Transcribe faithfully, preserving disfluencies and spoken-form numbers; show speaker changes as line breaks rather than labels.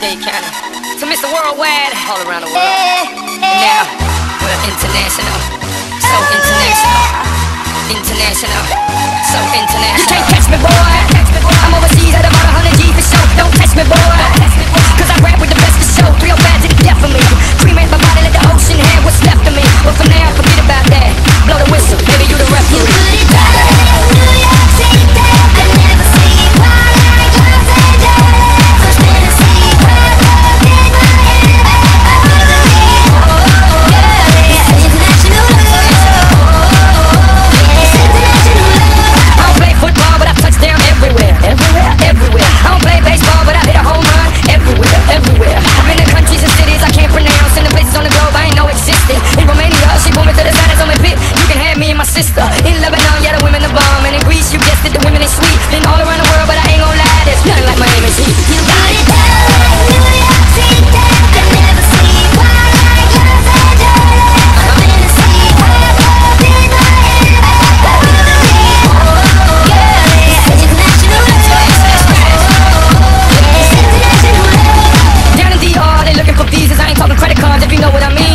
Dade County. To Mister Worldwide, all around the world. And now, we're international, so international, international, so international. You can't catch me, boy. I'm overseas at about a hundred G for show. Don't test me, boy. Cause I rap with the best for show. three oh five to the death of me. Cremate my body, let the ocean have what's left of me. But for now, forget about that. Blow the whistle, baby, you the referee. You put it down, New York City, I never see wild like Los Angeles. Cause Tennessee, wild love in my head. I believe, oh, yeah, it's international love. It's international love. I don't play football, but I touch down everywhere, everywhere, everywhere. I don't play baseball, but I hit a home run everywhere, everywhere. I've been to countries and cities I can't pronounce, and the places on the globe I ain't know existed. In Romania, she pulled me to the side, it's on my pit. You can have me and my sister. In Lebanon, yeah, the women are bomb. And in Greece, you guessed it, the women is sweet. Been all around the world, but I ain't gon' lie, there's nothing like Miami's heat. You got it down, New York City, I never see wild like Los Angeles. Tennessee, wild love in my head. I believe, oh, yeah, it's international love. It's international love. Down in D R, they looking for visas. I ain't talking credit cards, if you know what I mean.